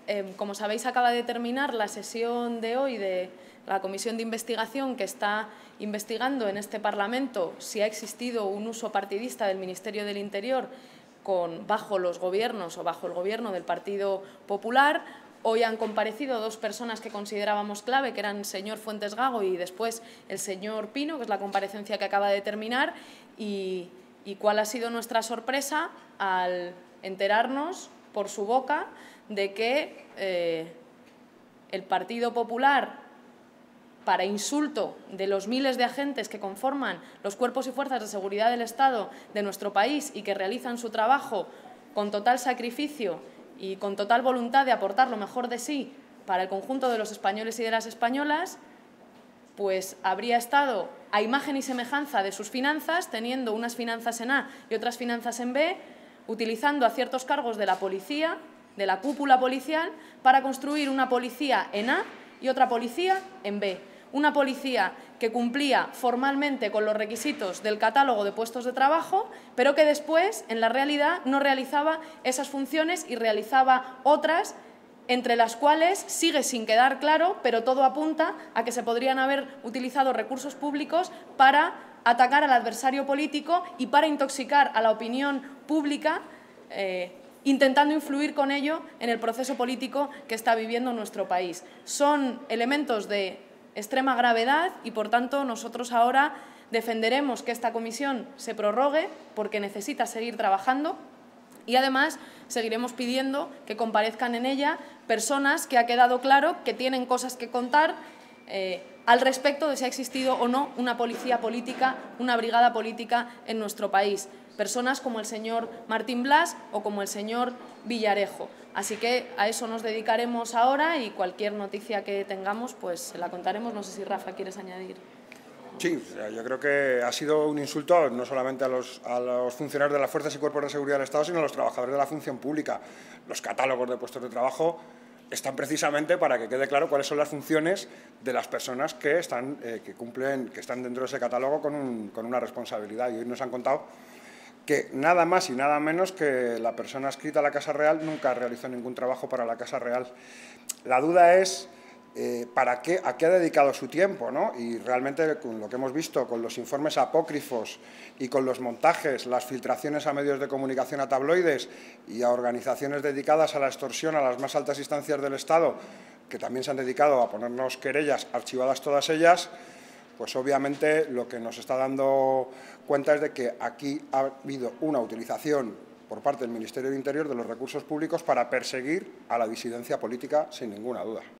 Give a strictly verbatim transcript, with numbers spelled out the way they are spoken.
eh, como sabéis, acaba de terminar la sesión de hoy de la Comisión de Investigación que está investigando en este Parlamento si ha existido un uso partidista del Ministerio del Interior con, bajo los gobiernos o bajo el gobierno del Partido Popular. Hoy han comparecido dos personas que considerábamos clave, que eran el señor Fuentes Gago y después el señor Pino, que es la comparecencia que acaba de terminar, y, y cuál ha sido nuestra sorpresa al enterarnos por su boca de que eh, el Partido Popular, para insulto de los miles de agentes que conforman los cuerpos y fuerzas de seguridad del Estado de nuestro país y que realizan su trabajo con total sacrificio y con total voluntad de aportar lo mejor de sí para el conjunto de los españoles y de las españolas, pues habría estado a imagen y semejanza de sus finanzas, teniendo unas finanzas en A y otras finanzas en B, utilizando a ciertos cargos de la policía, de la cúpula policial, para construir una policía en A y otra policía en B. Una policía que cumplía formalmente con los requisitos del catálogo de puestos de trabajo, pero que después, en la realidad, no realizaba esas funciones y realizaba otras, entre las cuales sigue sin quedar claro, pero todo apunta a que se podrían haber utilizado recursos públicos para atacar al adversario político y para intoxicar a la opinión pública, eh, intentando influir con ello en el proceso político que está viviendo nuestro país. Son elementos de extrema gravedad y, por tanto, nosotros ahora defenderemos que esta comisión se prorrogue porque necesita seguir trabajando y, además, seguiremos pidiendo que comparezcan en ella personas que ha quedado claro que tienen cosas que contar eh, al respecto de si ha existido o no una policía política, una brigada política en nuestro país. Personas como el señor Martín Blas o como el señor Villarejo. Así que a eso nos dedicaremos ahora y cualquier noticia que tengamos pues se la contaremos. No sé si Rafa quieres añadir. Sí, yo creo que ha sido un insulto no solamente a los, a los funcionarios de las fuerzas y cuerpos de seguridad del Estado, sino a los trabajadores de la función pública. Los catálogos de puestos de trabajo están precisamente para que quede claro cuáles son las funciones de las personas que están, eh, que cumplen, que están dentro de ese catálogo con, un, con una responsabilidad. Y hoy nos han contado que nada más y nada menos que la persona adscrita a la Casa Real nunca realizó ningún trabajo para la Casa Real. La duda es eh, ¿para qué, a qué ha dedicado su tiempo, ¿no? Y realmente con lo que hemos visto, con los informes apócrifos y con los montajes, las filtraciones a medios de comunicación, a tabloides y a organizaciones dedicadas a la extorsión a las más altas instancias del Estado, que también se han dedicado a ponernos querellas, archivadas todas ellas, pues obviamente lo que nos está dando cuenta es de que aquí ha habido una utilización por parte del Ministerio del Interior de los recursos públicos para perseguir a la disidencia política, sin ninguna duda.